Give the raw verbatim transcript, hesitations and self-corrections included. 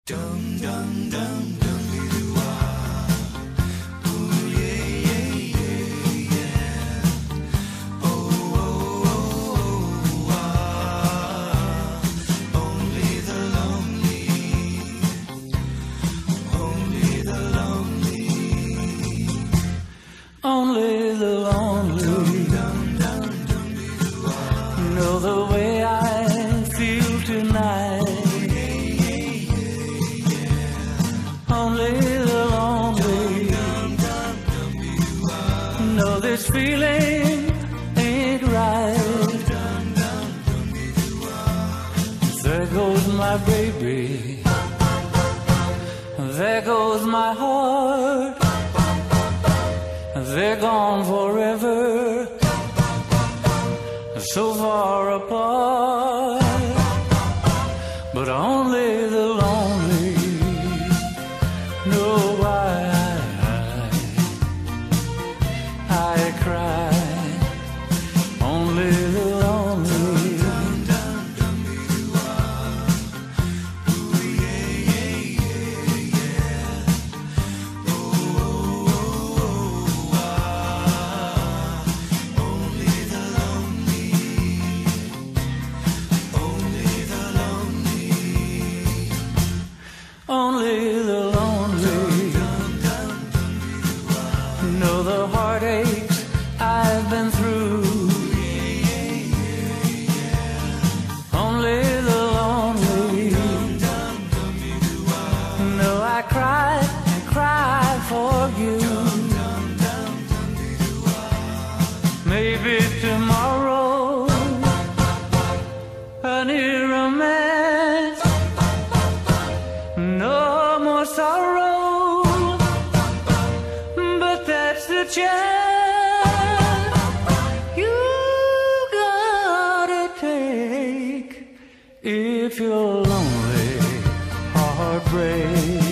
Dum dum dum dum doo ah, ooh yeah yeah yeah yeah. Oh oh oh oh ah, only the lonely, only the lonely, only the lonely. Dum dum dum dum doo ah, know the way I feel tonight. Only the lonely know this feeling ain't right. There goes my baby, there goes my heart, they're gone forever, so far apart. But only the lonely know why I, I cry. Only the lonely. Ooh, yeah, yeah, yeah, yeah. Oh, oh, oh, oh, ah. Only the lonely. Only the lonely. Only the lonely know the heartaches I've been through. Only the lonely know I cried and cried for you. Maybe tomorrow a new romance, no more sorrow, but that's the chance you gotta take if you're lonely, heartbreak.